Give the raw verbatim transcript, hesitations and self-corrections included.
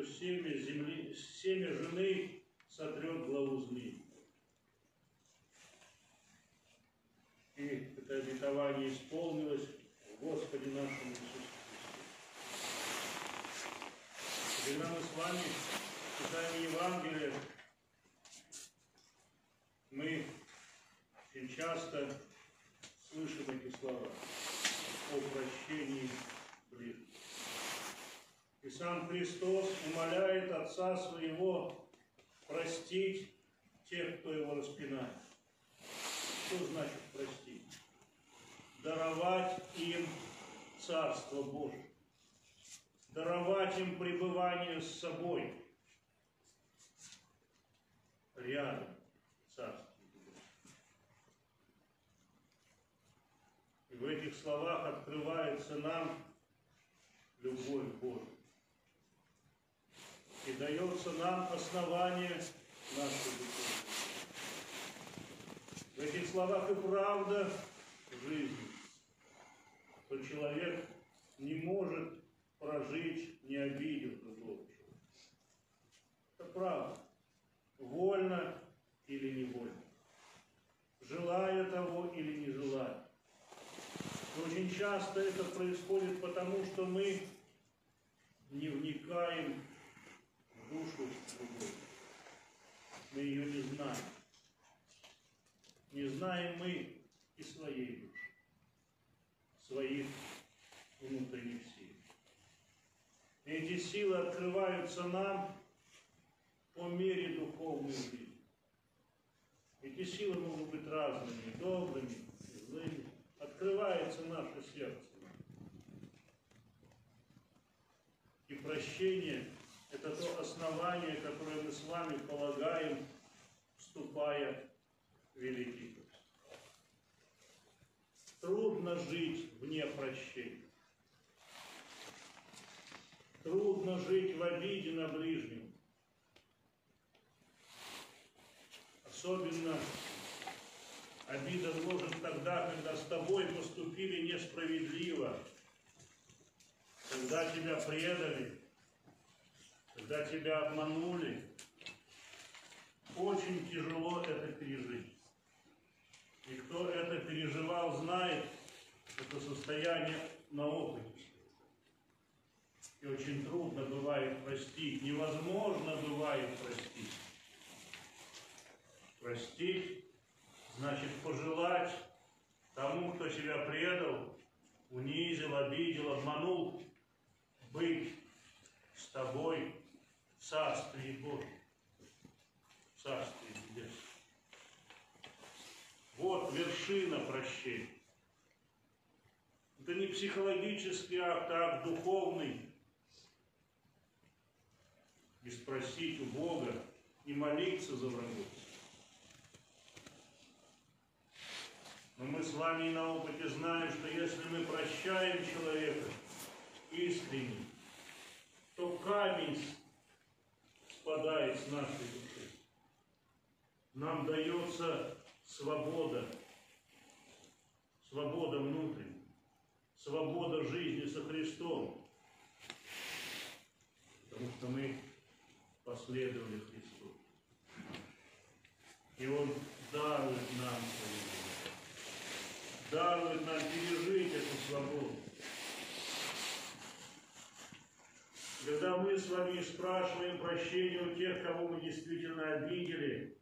что семя, земли, семя жены сотрет главу змеи. И это обетование исполнилось в Господе нашем Иисусе Христе. Когда мы с вами читаем Евангелие, мы очень часто слышим эти слова о прощении ближних. И сам Христос умоляет Отца Своего простить тех, кто Его распинает. Что значит простить? Даровать им Царство Божие. Даровать им пребывание с собой. Рядом Царство Божие. И в этих словах открывается нам любовь Божия. И дается нам основание нашей любви. В этих словах и правда жизни, что человек не может прожить, не обидев другого человека. Это правда. Вольно или невольно. Желая того или не желая. Но очень часто это происходит потому, что мы не вникаем в душу другого. Мы ее не знаем. Не знаем мы и своей души, своих внутренних сил. И эти силы открываются нам по мере духовной жизни. Эти силы могут быть разными, добрыми, злыми. Открывается наше сердце. И прощение – это то основание, которое мы с вами полагаем, вступая в Великий Пост. Трудно жить вне прощения. Трудно жить в обиде на ближнего. Особенно обида гложет тогда, когда с тобой поступили несправедливо, когда тебя предали, когда тебя обманули. Очень тяжело это пережить. И кто это переживал, знает это состояние на опыте. И очень трудно бывает простить, невозможно бывает простить. Простить значит пожелать тому, кто тебя предал, унизил, обидел, обманул, быть с тобой в Царстве Божьем, в Царстве Небесном. Вот вершина прощения. Это не психологический акт, а акт духовный. И спросить у Бога, не молиться за врагов. Но мы с вами и на опыте знаем, что если мы прощаем человека искренне, то камень спадает с нашей души. Нам дается свобода, свобода внутренняя, свобода жизни со Христом, потому что мы последовали Христу. И Он дарует нам свою жизнь, дарует нам пережить эту свободу. Когда мы с вами спрашиваем прощения у тех, кого мы действительно обидели,